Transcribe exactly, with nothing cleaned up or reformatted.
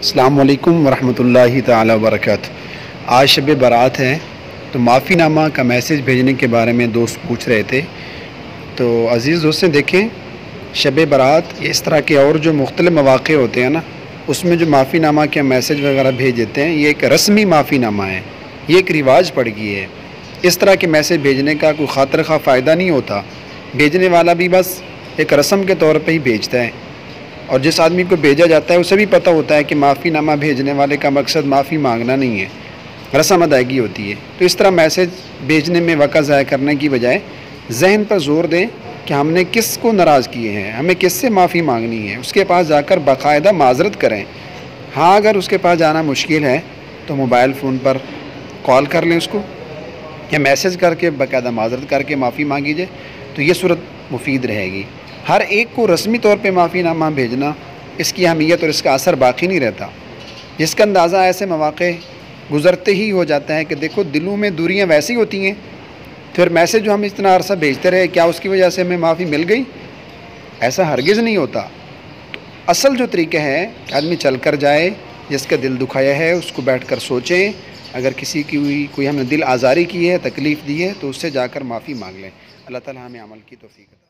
السلام علیکم ورحمۃ اللہ تعالی وبرکاتہ۔ آج شب برات ہے تو معافی نامہ کا میسیج بھیجنے کے بارے میں دوست پوچھ رہے تھے۔ تو عزیز دوستیں دیکھیں، شب برات اس طرح کے اور جو مختلف مواقع ہوتے ہیں نا، اس میں جو معافی نامہ کے میسیج وغیرہ بھیج دیتے ہیں، یہ ایک رسمی معافی نامہ ہے، یہ ایک رواج پڑ گئی ہے۔ اس طرح کے میسیج بھیجنے کا کوئی خاطر خواہ فائدہ نہیں ہوتا، بھیجنے والا بھی بس ایک رسم کے طور پہ ہی بھیجتا ہے، اور جس آدمی کو بھیجا جاتا ہے اسے بھی پتہ ہوتا ہے کہ معافی نامہ بھیجنے والے کا مقصد معافی مانگنا نہیں ہے، رسم ادائیگی ہوتی ہے۔ تو اس طرح میسیج بھیجنے میں وقت ضائع کرنے کی بجائے ذہن پر زور دیں کہ ہم نے کس کو ناراض کیے ہیں، ہمیں کس سے معافی مانگنی ہے، اس کے پاس جا کر باقاعدہ معذرت کریں۔ ہاں اگر اس کے پاس جانا مشکل ہے تو موبائل فون پر کال کر لیں اس کو، یا میسیج کر کے باقاعدہ معذرت کر کے معافی مانگیجیے، تو یہ صورت مفید رہے گی۔ ہر ایک کو رسمی طور پہ معافی نامہ بھیجنا، اس کی اہمیت اور اس کا اثر باقی نہیں رہتا، جس کا اندازہ ایسے مواقع گزرتے ہی ہو جاتا ہے کہ دیکھو دلوں میں دوریاں ویسی ہوتی ہیں، پھر میسیج جو ہم اتنا عرصہ بھیجتے رہے، کیا اس کی وجہ سے ہمیں معافی مل گئی؟ ایسا ہرگز نہیں ہوتا۔ تو اصل جو طریقہ ہے کہ آدمی چل کر جائے، جس کا دل دکھایا ہے اس کو بیٹھ کر سوچیں، اگر کسی کی ہوئی کوئی ہم نے دل آزاری کی ہے، تکلیف دی ہے، تو اس سے جا کر معافی مانگ لیں۔ اللہ تعالی ہمیں عمل کی توفیق عطا فرمائے۔